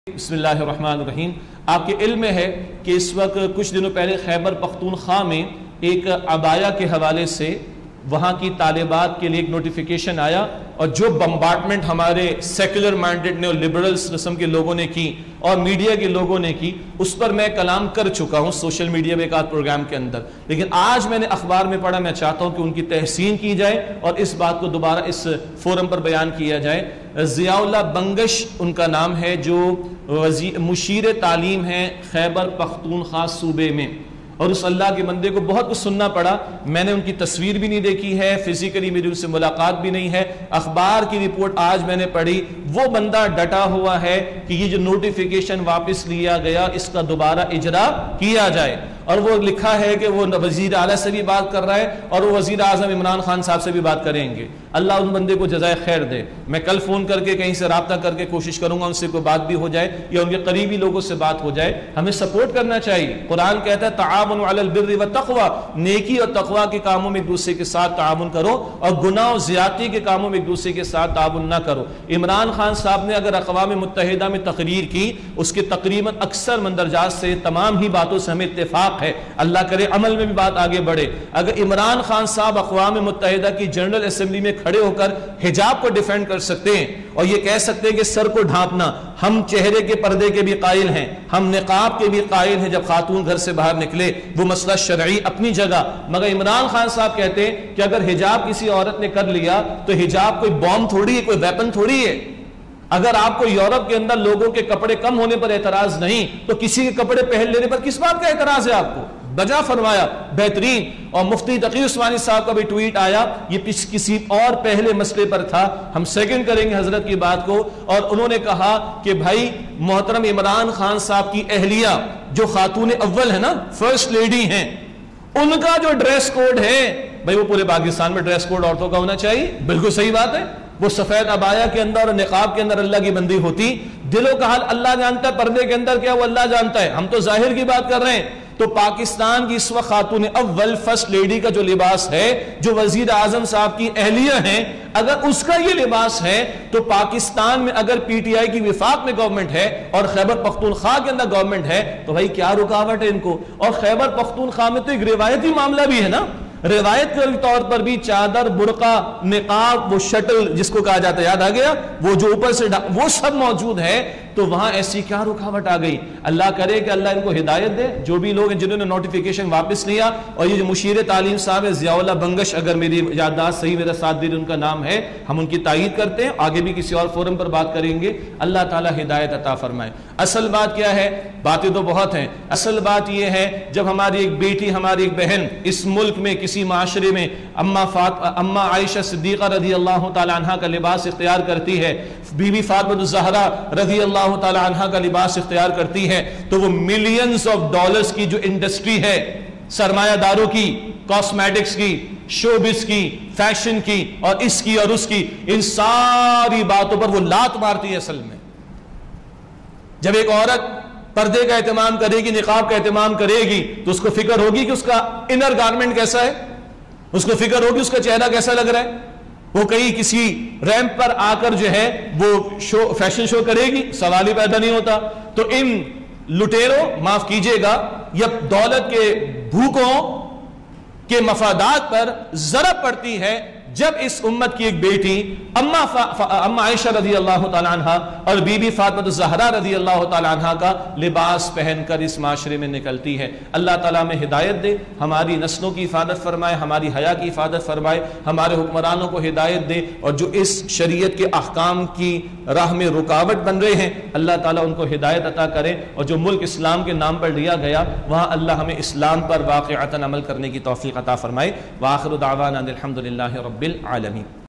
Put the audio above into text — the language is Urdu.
بسم اللہ الرحمن الرحیم۔ آپ کے علم میں ہے کہ اس وقت کچھ دنوں پہلے خیبر پختونخوا میں ایک عبایا کے حوالے سے وہاں کی طالبات کے لیے ایک نوٹیفیکیشن آیا، اور جو بمبارڈمنٹ ہمارے سیکولر مائنڈڈ نے اور لبرلز قسم کے لوگوں نے کی اور میڈیا کے لوگوں نے کی، اس پر میں کلام کر چکا ہوں سوشل میڈیا میں ایک آدھ پروگرام کے اندر، لیکن آج میں نے اخبار میں پڑھا، میں چاہتا ہوں کہ ان کی تحسین کی جائے اور اس بات کو دوبارہ اس فورم پر بیان کیا جائے۔ ضیاء اللہ بنگش ان کا نام ہے، جو مشیر تعلیم ہیں خیبر پختونخوا صوبے میں، اور اس اللہ کے بندے کو بہت کچھ سننا پڑا۔ میں نے ان کی تصویر بھی نہیں دیکھی ہے، فزیکلی میری ان سے ملاقات بھی نہیں ہے، اخبار کی رپورٹ آج میں نے پڑھی۔ وہ بندہ ڈٹا ہوا ہے کہ یہ جو نوٹیفیکیشن واپس لیا گیا اس کا دوبارہ اجرا کیا جائے، اور وہ لکھا ہے کہ وہ وزیر اعلیٰ سے بھی بات کر رہا ہے اور وہ وزیر اعظم عمران خان صاحب سے بھی بات کریں گے۔ اللہ ان بندے کو جزائے خیر دے۔ میں کل فون کر کے کہیں سے رابطہ کر کے کوشش کروں گا ان سے کوئی بات بھی ہو جائے یا ان کے قریبی لوگوں سے بات ہو جائے۔ ہمیں سپورٹ کرنا چاہیے۔ قرآن کہتا ہے تعاونوا علی البر والتقوی، نیکی اور تقوی کے کاموں میں ایک دوسرے کے ساتھ تعاون کرو اور گناہ اور زیادتی کے کاموں میں ایک دوسرے کے ساتھ تعاون نہ کرو۔ عمران خان صاحب نے اگر اقوام متحدہ میں تقریر کی، اس کے تقریباً اکثر مندرجات سے تمام ہی باتوں سے ہمیں اتفاق ہے، اللہ کرے عمل میں بھی بات آگے بڑھے۔ اگر عمران خان صاحب اقوام متحدہ کی جنرل اسمبلی میں کھڑے ہو کر حجاب کو ڈیفینڈ کر سکتے ہیں اور یہ کہہ سکتے ہیں کہ سر کو ڈھانپنا، ہم چہرے کے پردے کے بھی قائل ہیں، ہم نقاب کے بھی قائل ہیں جب خاتون گھر سے باہر نکلے، وہ مسئلہ شرعی اپنی جگہ، مگر عمران خان صاحب کہتے ہیں کہ اگر حجاب کسی عورت نے کر لیا تو حجاب کوئی بوم تھوڑی ہے، کوئی ویپن تھوڑی ہے۔ اگر آپ کو یورپ کے اندر لوگوں کے کپڑے کم ہونے پر اعتراض نہیں تو کسی کے کپڑے پہن لینے پر کس بات کا اعتراض ہے آپ کو؟ بجا فرمایا، بہترین۔ اور مفتی تقی عثمانی صاحب کا بھی ٹویٹ آیا، یہ کسی اور پہلے مسئلے پر تھا، ہم سیکنڈ کریں گے حضرت کی بات کو، اور انہوں نے کہا کہ بھائی محترم عمران خان صاحب کی اہلیہ جو خاتون اول ہے نا، فرسٹ لیڈی ہیں، ان کا جو ڈریس کوڈ ہے، بھائی وہ پورے پاکستان میں ڈریس کوڈ عورتوں کا ہونا چاہیے، بالکل صحیح بات ہے۔ وہ سفید عبایا کے اندر اور نقاب کے اندر اللہ کی بندی ہوتی، دلوں کا حال اللہ جانتا ہے، پردے کے اندر کیا وہ اللہ جانتا ہے، ہم تو ظاہر کی بات کر رہے ہیں۔ تو پاکستان کی اس وقت خاتون اول فرسٹ لیڈی کا جو لباس ہے، جو وزیر اعظم صاحب کی اہلیہ ہیں، اگر اس کا یہ لباس ہے تو پاکستان میں اگر پی ٹی آئی کی وفاق میں گورنمنٹ ہے اور خیبر پختونخوا کے اندر گورنمنٹ ہے تو بھائی کیا رکاوٹ ہے ان کو؟ اور خیبر پختونخوا میں تو ایک روایتی معاملہ بھی ہے نا، روایت کے طور پر بھی چادر، برقع، نقاب، وہ شٹل جس کو کہا جاتا ہے، یاد آ گیا، وہ جو اوپر سے وہ سب موجود ہے، تو وہاں ایسی کیا رکاوٹ آ گئی؟ اللہ کرے کہ اللہ ان کو ہدایت دے، جو بھی لوگ ہیں جنہوں نے نوٹیفیکیشن واپس لیا۔ اور یہ جو مشیر تعلیم صاحب ہے ضیاء اللہ بنگش، اگر میری یادداشت صحیح، میرا ساتھ دیر ان کا نام ہے، ہم ان کی تائید کرتے ہیں، آگے بھی کسی اور فورم پر بات کریں گے۔ اللہ تعالیٰ ہدایت عطا فرمائے۔ اصل بات کیا ہے؟ باتیں تو بہت ہیں، اصل بات یہ ہے جب ہماری ایک بیٹی، ہماری ایک بہن اس ملک میں کسی معاشرے میں اماں عائشہ صدیقہ رضی اللہ تعالی عنہا کا لباس اختیار کرتی ہے، بی بی فاطمہ الزہرا رضی اللہ تعالی عنہا کا لباس اختیار کرتی ہے، تو وہ ملینز آف ڈالرز کی جو انڈسٹری ہے، سرمایہ داروں کی، کاسمیٹکس کی، شوبز کی، فیشن کی اور اس کی اور اس کی، ان ساری باتوں پر وہ لات مارتی ہے۔ اصل میں جب ایک عورت پردے کا اہتمام کرے گی، نقاب کا اہتمام کرے گی، تو اس کو فکر ہوگی کہ اس کا انر گارمنٹ کیسا ہے، اس کو فکر ہوگی اس کا چہرہ کیسا لگ رہا ہے۔ وہ کہیں کسی ریمپ پر آ کر جو ہے وہ فیشن شو کرے گی، سوال ہی پیدا نہیں ہوتا۔ تو ان لٹیروں، معاف کیجئے گا، یا دولت کے بھوکوں کے مفادات پر ضرب پڑتی ہے جب اس امت کی ایک بیٹی اماں عائشہ رضی اللہ تعالی عنہا اور بی بی فاطمہ الزہرا رضی اللہ تعالی عنہا کا لباس پہن کر اس معاشرے میں نکلتی ہے۔ اللہ تعالیٰ میں ہدایت دے، ہماری نسلوں کی حفاظت فرمائے، ہماری حیا کی حفاظت فرمائے، ہمارے حکمرانوں کو ہدایت دے، اور جو اس شریعت کے احکام کی راہ میں رکاوٹ بن رہے ہیں اللہ تعالیٰ ان کو ہدایت عطا کرے، اور جو ملک اسلام کے نام پر لیا گیا وہاں اللہ ہمیں اسلام پر واقعتاً عمل کرنے کی توفیق عطا فرمائے۔ وآخر دعوانا الحمد للہ رب العالمین۔